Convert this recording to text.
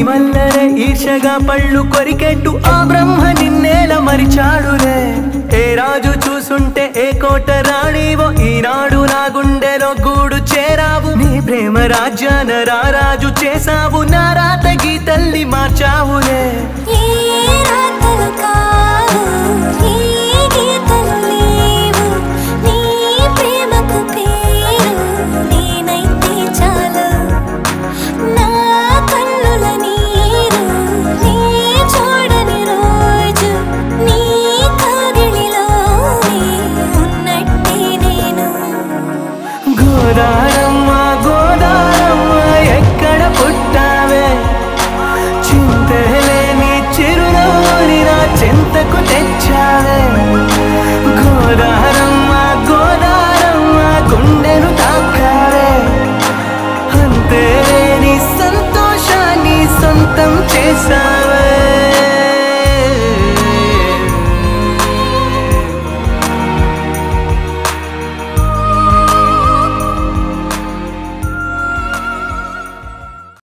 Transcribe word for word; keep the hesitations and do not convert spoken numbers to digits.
మల్లరే ఈర్షగా పళ్ళు కొరికెట్టు ఆ బ్రహ్మ నిన్నేల మరిచాడులే ఏ రాజు చూసుంటే ఏ కోట రాణివో ఈనాడు నా గుండెలో గూడు చేరావు నీ ప్రేమ రాజ్యాన రారాజు చేసావు నా రాత గీతల్ని మార్చావులే